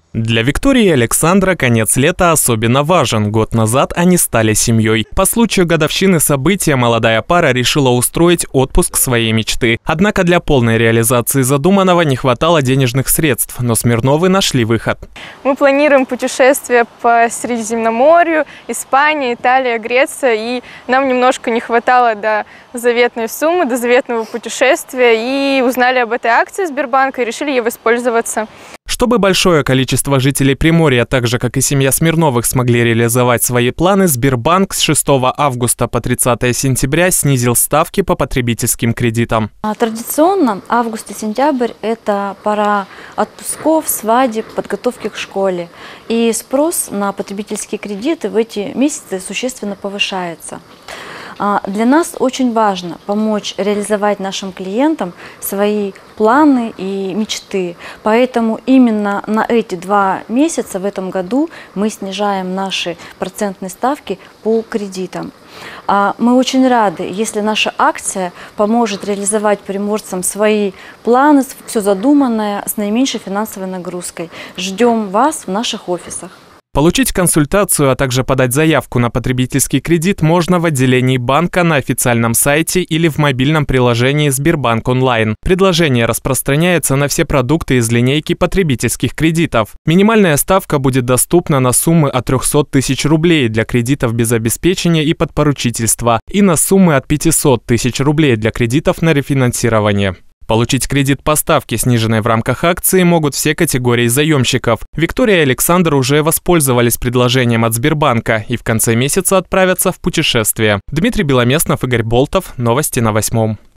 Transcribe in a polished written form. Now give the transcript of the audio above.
Для Виктории и Александра конец лета особенно важен. Год назад они стали семьей. По случаю годовщины события молодая пара решила устроить отпуск своей мечты. Однако для полной реализации задуманного не хватало денежных средств, но Смирновы нашли выход. Мы планируем путешествие по Средиземноморью, Испания, Италия, Греция, и нам немножко не хватало до заветной суммы, до заветного путешествия, и узнали об этой акции Сбербанка и решили ей воспользоваться. Чтобы большое количество жителей Приморья, так же как и семья Смирновых, смогли реализовать свои планы, Сбербанк с 6 августа по 30 сентября снизил ставки по потребительским кредитам. Традиционно август и сентябрь – это пора отпусков, свадеб, подготовки к школе. И спрос на потребительские кредиты в эти месяцы существенно повышается. Для нас очень важно помочь реализовать нашим клиентам свои планы и мечты. Поэтому именно на эти 2 месяца в этом году мы снижаем наши процентные ставки по кредитам. Мы очень рады, если наша акция поможет реализовать приморцам свои планы, все задуманное с наименьшей финансовой нагрузкой. Ждем вас в наших офисах. Получить консультацию, а также подать заявку на потребительский кредит можно в отделении банка на официальном сайте или в мобильном приложении Сбербанк онлайн. Предложение распространяется на все продукты из линейки потребительских кредитов. Минимальная ставка будет доступна на суммы от 300 тысяч рублей для кредитов без обеспечения и подпоручительства и на суммы от 500 тысяч рублей для кредитов на рефинансирование. Получить кредит по ставке, сниженной в рамках акции, могут все категории заемщиков. Виктория и Александр уже воспользовались предложением от Сбербанка и в конце месяца отправятся в путешествие. Дмитрий Беломестнов, Игорь Болтов. Новости на 8.